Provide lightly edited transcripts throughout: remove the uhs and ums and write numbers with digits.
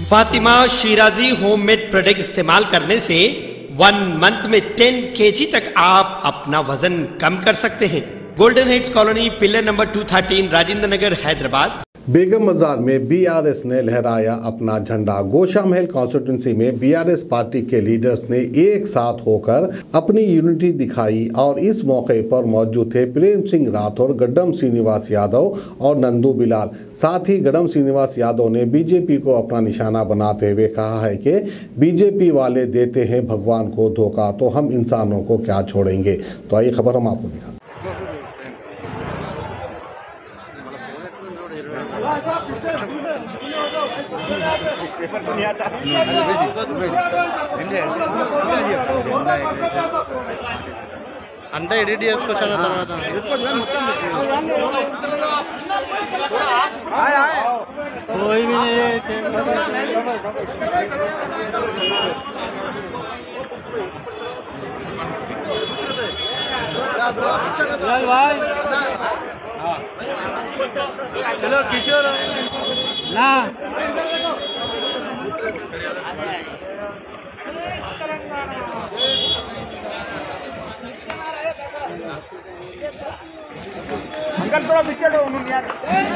Fatima Shirazi homemade product इस्तेमाल करने से 1 मंथ में 10 kg तक आप अपना वजन कम कर सकते हैं। Golden heights colony, pillar number 213, Rajendra Nagar, Hyderabad. Begum Bazaar में बीआरएस ने लहराया अपना झंडा। गोशा महल कॉन्स्टिट्यूंसी में बीआरएस पार्टी के लीडर्स ने एक साथ होकर अपनी यूनिटी दिखाई और इस मौके पर मौजूद थे प्रेम सिंह राठौर, गड्डम श्रीनिवास यादव और नंदू बिलाल। साथ ही गड्डम श्रीनिवास यादव ने बीजेपी को अपना निशाना बनाते हुए कहा है कि बीजेपी वाले देते हैं भगवान को धोखा, तो हम इंसानों को क्या छोड़ेंगे। तो आइए खबर हम आपको दिखाते हैं। पेपर तो नहीं आता అంతా ఎడిట్ చేసుకొచ్చాను తర్వాత कोई भी नहीं भाई चलो खींचो ना अंकल थोड़ा पीछे दो उन्होंने यार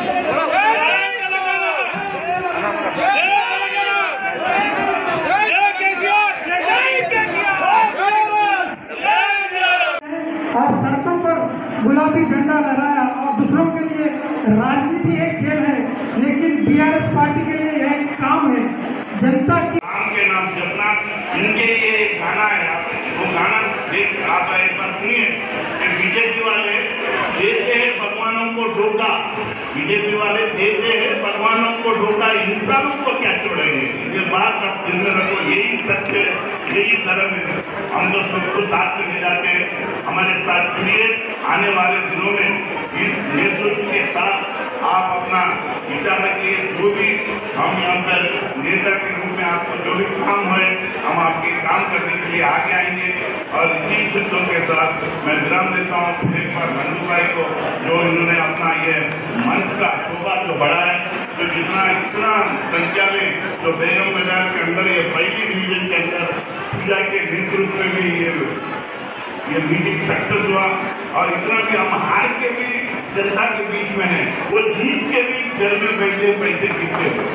और सड़कों पर गुलाबी झंडा लहराया और दूसरों के लिए राजनीति एक खेल है, लेकिन बीआरएस पार्टी के लिए यह एक काम है। जनता की नाम के नाम जपना, इनके लिए एक गाना है, वो गाना आप एक बार सुनिए। बीजेपी वाले देते हैं भगवानों को धोखा, बीजेपी वाले देते हैं भगवानों को धोखा, इंसानों को क्या छोड़ेंगे। ये बात आप दिल में रखो, यही सत्य, यही धर्म है। हम तो सबको साथ में ले जाते हैं, हमारे साथ चलिए। आने वाले दिनों में इस नेतृत्व के साथ आप अपना विचार रखिए। जो भी हम यहाँ पर नेता के रूप में आपको जो भी काम है, हम आपके काम करने के लिए आगे आएंगे। और इसी शब्दों के साथ मैं विराम देता हूँ। फिर एक बार नंदू भाई को, जो इन्होंने अपना ये मंच का शोभा जो बढ़ाया, तो इतना संख्या में जो बेगम बाजार के अंदर ये पहली डिवीजन के अंदर पूजा के नेतृत्व में भी ये मीटिंग सक्सेस हुआ। और इतना भी हम हार के भी जनता के बीच में है, वो जीत के भी घर में बैठे पैसे जीतते हुए।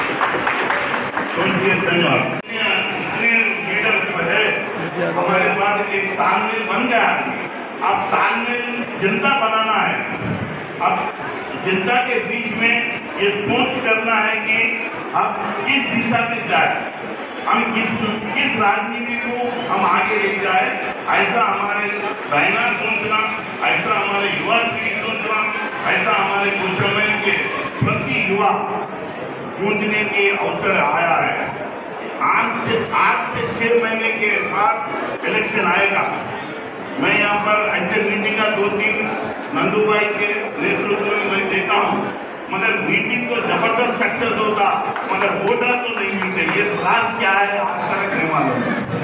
तो इसलिए धन्यवाद। इतने लीडर जो है हमारे पास एक तालमेल बन गया। अब तालमेल जनता बनाना है। अब जनता के बीच में ये सोच करना है कि अब किस दिशा में जाए, हम किस राजनीति को हम आगे ले जाए। ऐसा हमारे बहना सोचना, ऐसा हमारे युवा पीढ़ी सोचना, ऐसा हमारे कुछ समय के प्रति युवा सोचने के अवसर आया है। आज से 6 महीने के बाद इलेक्शन आएगा। मैं यहाँ पर ऐसे मीटिंग का 2-3 नंदू भाई के नेतृत्व में मैं देता हूँ, मगर मीटिंग तो जबरदस्त सक्सेस होगा, मगर वोटर तो नहीं मिलते। ये राज क्या है आप तक नहीं मालूम।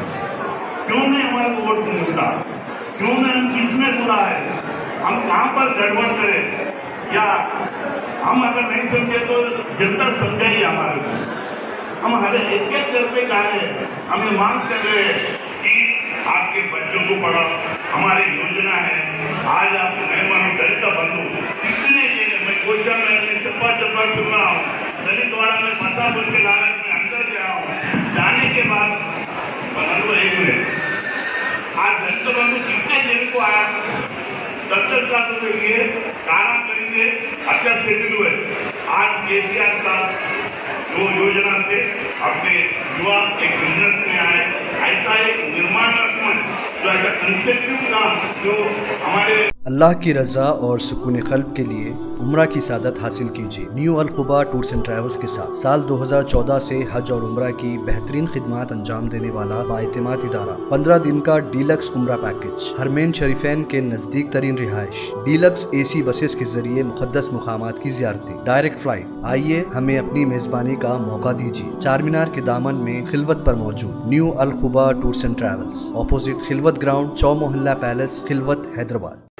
क्यों नहीं हमारे को वोट मिलता, क्यों नहीं, किसमें बुरा है, हम कहाँ पर गड़बड़ करें, या हम अगर नहीं समझे तो जनता समझेगी हमारे को। हम हर एक घर पे आए, हमें मांग कर रहे हैं कि आपके बच्चों को पढ़ाओ, हमारी योजना है। आज आप नए मानो दलित का बंधु कितने मैं गोशा में चप्पा सुन रहा हूँ, दलित वाला में फंसा बोल के लालच में अंदर गया हूँ। जाने के बाद बंधु एक मिनट, आज दलित बंधु कितने दिन को आया, 10 साल के लिए काम करेंगे, अच्छा सेटल हुए। आज केसीआर साहब जो योजना से अपने युवा एक बिजनेस में आए, ऐसा एक निर्माणात्मक जो ऐसा कंसेप्टिव काम जो हमारे अल्लाह की रज़ा और सुकून क़ल्ब के लिए उम्रा की सादत हासिल कीजिए। New Al Khuba tours and travels के साथ साल 2014 से हज और उम्रा की बेहतरीन खिदमात अंजाम देने वाला बाएतिमाद इदारा। 15 दिन का डीलक्स उम्रा पैकेज, हरमैन शरीफैन के नज़दीक तरीन रिहाइश, डीलक्स AC बसेस के जरिए मुक़द्दस मुकामात की ज़ियारतें, डायरेक्ट फ़्लाइट। आइए हमें अपनी मेज़बानी का मौका दीजिए। चार मीनार के दामन में खिलवत पर मौजूद new Al Khuba tours and travels, opposite Khilwat ground, Chowmahalla palace, Khilwat, Hyderabad.